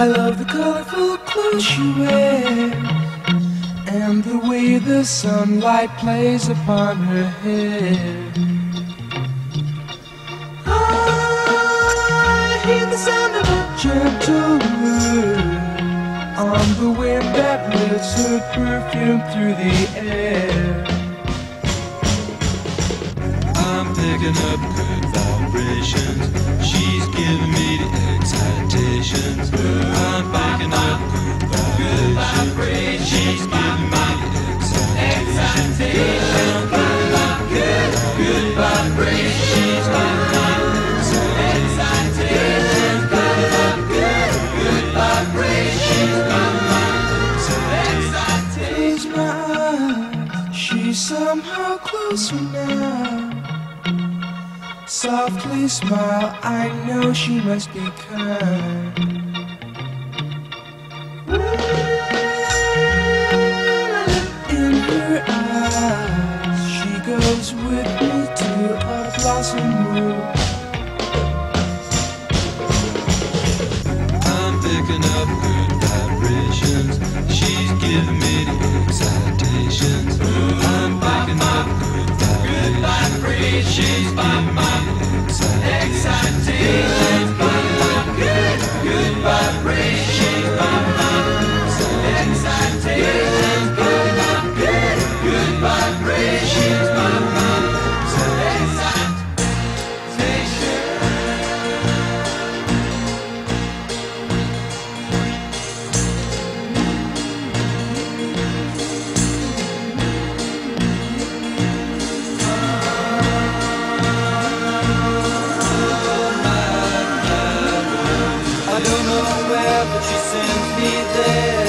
I love the colorful clothes she wears and the way the sunlight plays upon her hair. I hear the sound of a gentle word on the wind that lifts her perfume through the air. I'm picking up good vibrations. She's giving me the excitations. I'm picking up good vibrations. She's giving me the excitations. Good vibrations. She's giving me the excitations. Good vibrations. Close my eyes, she's somehow closer now. Softly smile, I know she must be kind. In her eyes, she goes with me to a blossom room. I'm picking up good vibrations. She's giving me the excitations. I'm picking up good vibrations. She's giving me the excitations. Good vibrations. Excitations. Good vibrations. I don't know where, but she sends me there.